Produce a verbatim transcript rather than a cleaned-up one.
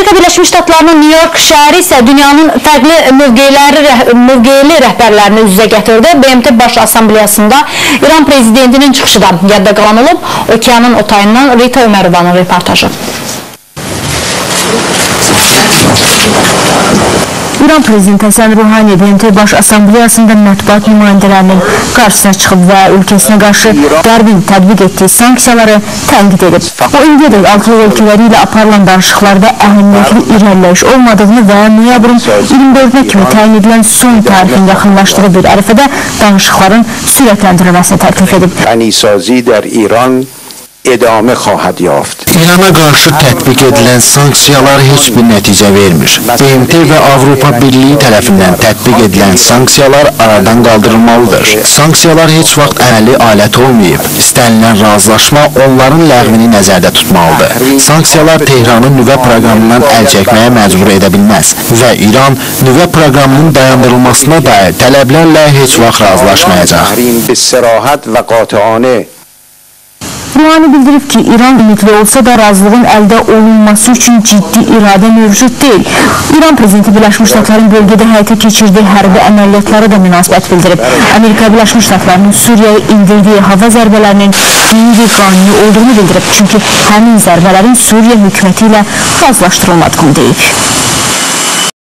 Amerika Birləşmiş Ştatlarının New York şəhəri isə dünyanın fərqli mövqeyli rəhbərlərini üz-üzə gətirdi. B M T Baş Assambleyasında İran prezidentinin çıxışı da yadda qalan olub. Okeanın o tayından Rita Ömərovanın reportajı. İran Prezidenti Həsən Ruhani B M T Baş Assambleyasında mətbuat nümayəndələrinin qarşısına çıxıb və ölkəsinə qarşı Qərbin tətbiq etdiyi sanksiyaları tənqid edib. O, indiyədək altı ölkələri ilə aparılan danışıqlarda əhəmiyyətli irəliləyiş olmadığını və noyabrın iyirmi dördünə kimi təyin edilən son tarixin yaxınlaşdığı bir ərəfədə danışıqların sürətləndirilməsini təklif edib. Ghanisazi der İran edame xواهد yaft. İrana qarşı tətbiq edilən sanksiyalar heç bir nəticə vermir. B M T və Avropa Birliyi tərəfindən tətbiq edilən sanksiyalar aradan qaldırılmalıdır. Sanksiyalar heç vaxt əməli alət olmayıb. İstənilən razılaşma onların ləğvini nəzərdə tutmalıdır. Sanksiyalar Tehranın nüvə proqramından əl çəkməyə məcbur edə bilməz və İran nüvə proqramının dayandırılmasına dair tələblərlə heç vaxt razılaşmayacaq. Ruhani bildirib ki, İran ümidli olsa da razılığın əldə olunması üçün ciddi iradə mövcud deyil. İran Prezidenti Birləşmiş Ştatların bölgədə həyata keçirdiyi hərbi əməliyyatlara da münasibət bildirib. Amerika Birləşmiş Ştatlarının Suriyaya indirdiyi hava zərbələrinin qeyri-qanuni olduğunu bildirib. Çünki həmin zərbələrin Suriya hökuməti ilə razılaşdırılmadığını deyib.